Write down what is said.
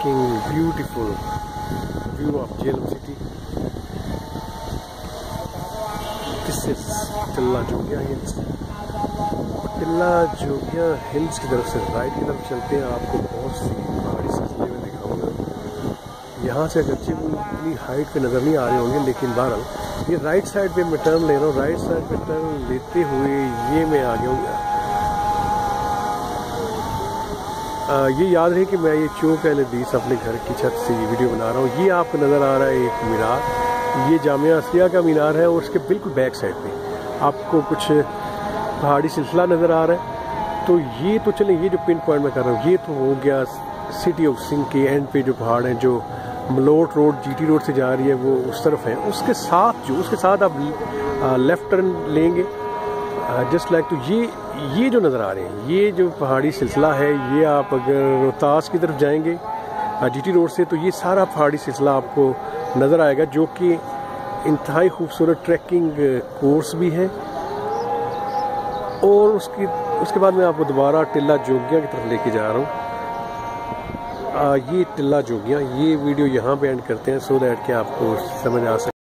breathtaking, beautiful view of Jhelum city. This is Tilla Jogya Hills. Tilla Jogya hills کی طرف سے right کی طرف چلتے ہیں. آپ کو بہت سی پہاڑی سلسلے میں دکھاؤں گا. یہاں سے اگرچہ اتنی ہائٹ پہ نظر نہیں آ رہے ہوں گے, لیکن بہرحال یہ رائٹ سائڈ پہ میں ٹرن لے رہا ہوں. رائٹ سائڈ پہ ٹرن لیتے ہوئے یہ میں آ گیا ہوں. یہ یاد رہے کہ میں یہ چوک اہل حدیث اپنے گھر کی چھت سے یہ ویڈیو بنا رہا ہوں. یہ آپ کو نظر آ رہا ہے ایک مینار, یہ جامعہ عصریہ کا مینار ہے, اور اس کے بالکل بیک سائڈ پہ آپ کو کچھ پہاڑی سلسلہ نظر آ رہا ہے. تو یہ تو چلیں, یہ جو پن پوائنٹ میں کر رہا ہوں یہ تو ہو گیا سٹی آف سنگھ کے اینڈ پہ جو پہاڑ ہیں, جو Malot road G T road سے جا رہی ہے وہ اس طرف ہے. اس کے ساتھ آپ لیفٹ ٹرن لیں گے جسٹ لائک. تو یہ جو نظر آ رہے ہیں یہ جو پہاڑی سلسلہ ہے, یہ آپ اگر روہتاس کی طرف جائیں گے جی ٹی روڈ سے تو یہ سارا پہاڑی سلسلہ آپ کو نظر آئے گا, جو کہ انتہائی خوبصورت ٹریکنگ کورس بھی ہے. اور اس کے بعد میں آپ کو دوبارہ ٹلا جوگیا کی طرف لے کے جا رہا ہوں. یہ ٹلا جوگیا, یہ ویڈیو یہاں پہ اینڈ کرتے ہیں سو دیٹ کہ آپ کو سمجھ آ سکے.